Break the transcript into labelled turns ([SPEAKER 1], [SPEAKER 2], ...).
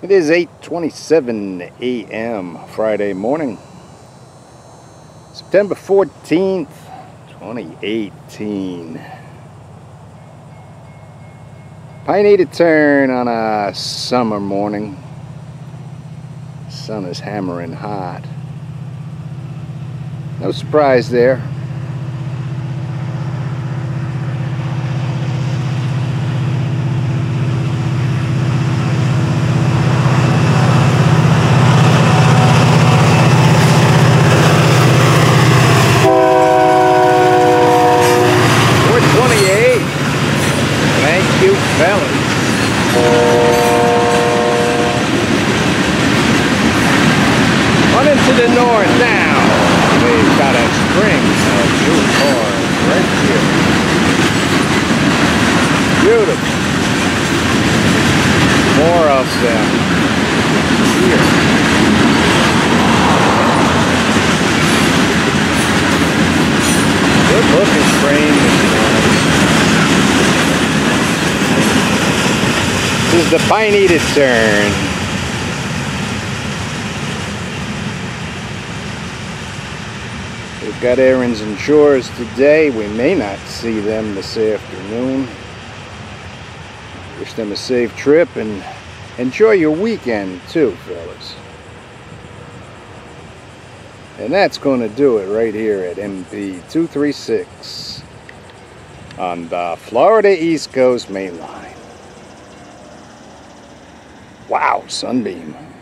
[SPEAKER 1] It is 8:27 a.m. Friday morning, September 14th, 2018. Pineda Turn on a summer morning. The sun is hammering hot. No surprise there.
[SPEAKER 2] Fellas. On into the north now. We've got a string of new cars right here. Beautiful. More of them here. Good looking train this morning. This is the Pineda Turn. We've got errands and chores today. We may not see them this afternoon. Wish them a safe trip and enjoy your weekend too, fellas. And that's going to do it right here at MP 236 on the Florida East Coast Main Line. Wow, sunbeam.